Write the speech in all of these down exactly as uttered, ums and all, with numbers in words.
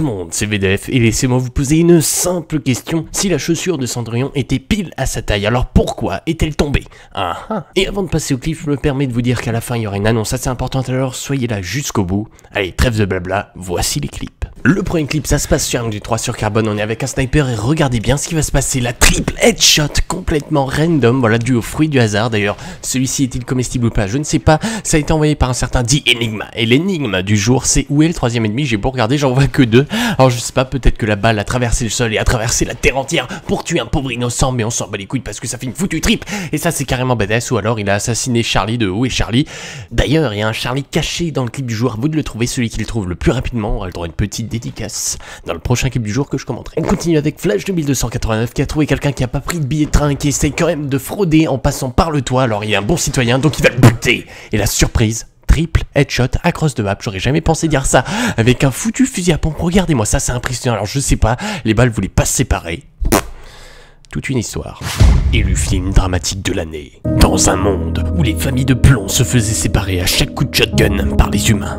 tout le monde, c'est V D F et laissez-moi vous poser une simple question. Si la chaussure de Cendrillon était pile à sa taille, alors pourquoi est-elle tombée? Ah ah. Et avant de passer au clip, je me permets de vous dire qu'à la fin il y aura une annonce assez importante, alors soyez là jusqu'au bout. Allez, trêve de blabla, voici les clips. Le premier clip, ça se passe sur un du trois sur Carbone, on est avec un sniper et regardez bien ce qui va se passer, la triple headshot complètement random, voilà, dû au fruit du hasard d'ailleurs. Celui-ci est-il comestible ou pas, je ne sais pas, ça a été envoyé par un certain dit Enigma. Et l'énigme du jour, c'est où est le troisième ennemi, j'ai beau regarder, j'en vois que deux. Alors je sais pas, peut-être que la balle a traversé le sol et a traversé la terre entière pour tuer un pauvre innocent, mais on s'en bat les couilles parce que ça fait une foutue triple. Et ça c'est carrément badass, ou alors il a assassiné Charlie de où est Charlie. D'ailleurs, il y a un Charlie caché dans le clip du jour, à vous de le trouver, celui qui le trouve le plus rapidement aura le droit à une petite dédicace dans le prochain clip du jour que je commenterai. On continue avec Flash deux mille deux cent quatre-vingt-neuf qui a trouvé quelqu'un qui a pas pris de billet de train et qui essaye quand même de frauder en passant par le toit. Alors il est un bon citoyen donc il va le buter. Et la surprise, triple headshot across de map, j'aurais jamais pensé dire ça avec un foutu fusil à pompe. Regardez-moi ça, c'est impressionnant. Alors je sais pas, les balles voulaient pas se séparer. Toute une histoire. Élu film dramatique de l'année. Dans un monde où les familles de plomb se faisaient séparer à chaque coup de shotgun par les humains,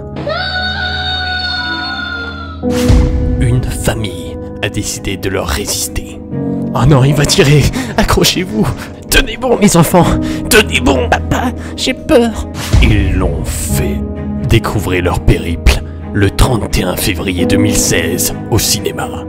une famille a décidé de leur résister. Oh non, il va tirer. Accrochez-vous. Tenez bon, mes enfants. Tenez bon. Papa, j'ai peur. Ils l'ont fait. Découvrez leur périple le trente et un février deux mille seize au cinéma.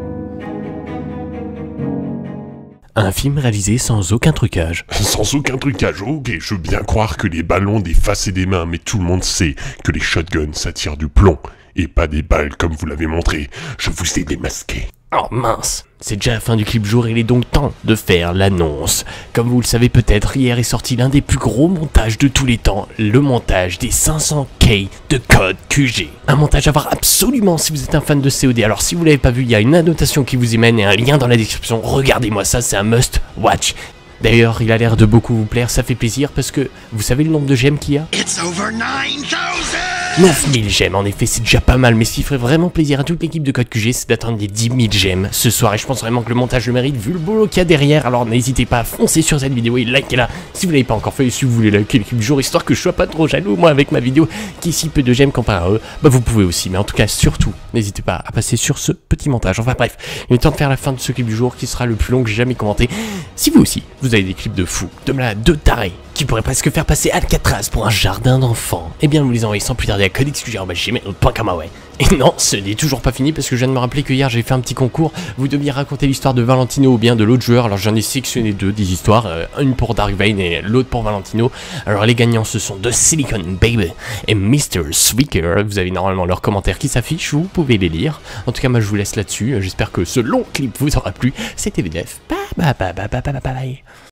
Un film réalisé sans aucun trucage. Sans aucun trucage, ok, je veux bien croire que les ballons des faces et des mains, mais tout le monde sait que les shotguns s'attirent du plomb, et pas des balles comme vous l'avez montré. Je vous ai démasqué. Oh mince, c'est déjà la fin du clip jour, il est donc temps de faire l'annonce. Comme vous le savez peut-être, hier est sorti l'un des plus gros montages de tous les temps, le montage des cinq cents K de Code Q G. Un montage à voir absolument si vous êtes un fan de C O D, alors si vous l'avez pas vu, il y a une annotation qui vous y mène et un lien dans la description, regardez-moi ça, c'est un must watch. D'ailleurs, il a l'air de beaucoup vous plaire, ça fait plaisir parce que vous savez le nombre de gemmes qu'il y a? It's over nine thousand. neuf mille gemmes, en effet, c'est déjà pas mal, mais ce qui ferait vraiment plaisir à toute l'équipe de Code Q G, c'est d'atteindre les dix mille gemmes ce soir, et je pense vraiment que le montage le mérite vu le boulot qu'il y a derrière, alors n'hésitez pas à foncer sur cette vidéo et likez-la si vous l'avez pas encore fait, et si vous voulez liker l'équipe du jour, histoire que je sois pas trop jaloux, moi, avec ma vidéo qui est si peu de gemmes comparé à eux, bah vous pouvez aussi, mais en tout cas, surtout, n'hésitez pas à passer sur ce petit montage. Enfin bref, il est temps de faire la fin de ce clip du jour, qui sera le plus long que j'ai jamais commenté. Si vous aussi, vous avez des clips de fous, de malades, de tarés, qui pourrait presque faire passer Alcatraz pour un jardin d'enfants, eh bien vous les envoyez sans plus tarder à codexqg.gmail point com. Et non, ce n'est toujours pas fini parce que je viens de me rappeler que hier j'ai fait un petit concours, vous deviez raconter l'histoire de Valentino ou bien de l'autre joueur, alors j'en ai sélectionné deux des histoires, euh, une pour Dark Vein et l'autre pour Valentino. Alors les gagnants ce sont The Silicon Baby et mister Sweaker, vous avez normalement leurs commentaires qui s'affichent, vous pouvez les lire. En tout cas moi je vous laisse là-dessus, j'espère que ce long clip vous aura plu, c'était V D F, bye bye bye bye bye bye bye.